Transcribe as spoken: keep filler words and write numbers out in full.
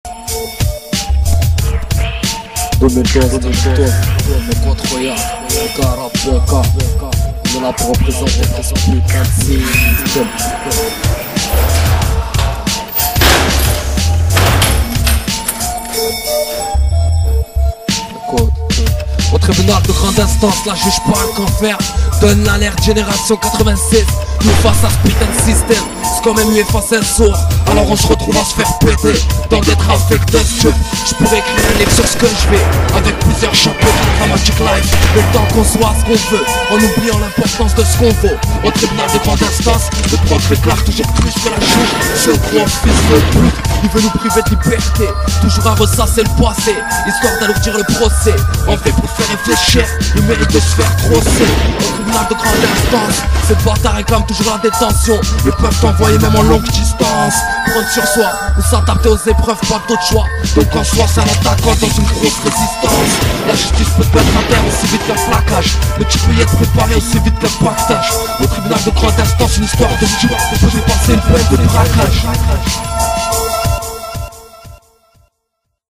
deux mille douze, deux mille douze, mais contre Royal, le gars rap, le gars, on est là pour représenter son putain de système. Au tribunal de grande instance, la juge parle qu'en faire. Donne l'alerte génération quatre-vingt-six. Nous face à ce putain de système, c'est quand même mieux face à un sourd. Alors on se retrouve à se faire péter dans des trafics de stup. Je pourrais écrire un livre sur ce que je fais, avec plusieurs chapeaux de dramatic life. Le temps qu'on soit ce qu'on veut, en oubliant l'importance de ce qu'on vaut. Au tribunal de grande instance, le prof déclare toujours plus que la juge. Ce gros fils de pute, il veut nous priver de liberté, toujours à ressasser le passé, histoire d'alourdir le procès. En fait pour faire réfléchir, il mérite de se faire grosser. Au tribunal de grande instance, ces bâtards réclament toujours la détention. Ils peuvent t'envoyer même en longue distance, prendre sur soi ou s'adapter aux épreuves, pas d'autre choix. Donc en soi c'est un attaquant dans une grosse résistance. La justice peut te mettre à terre aussi vite qu'un plaquage, mais tu peux y être préparé aussi vite qu'un pactage. Au tribunal de grande instance, une histoire de tueur, on peut dépasser une peine de braquage.